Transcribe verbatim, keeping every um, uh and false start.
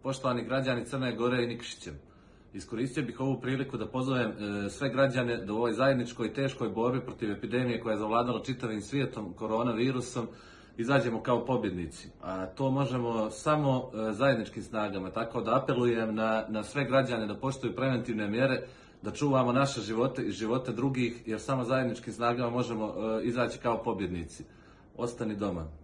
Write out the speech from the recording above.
Poštovani građani Crne Gore i Nikšićem, iskoristio bih ovu priliku da pozovem sve građane da u ovoj zajedničkoj teškoj borbi protiv epidemije koja je zavladala čitavim svijetom koronavirusom izađemo kao pobjednici. A to možemo samo zajedničkim snagama, tako da apelujem na, na sve građane da poštuju preventivne mjere, da čuvamo naše živote i živote drugih, jer samo zajedničkim snagama možemo izaći kao pobjednici. Ostani doma.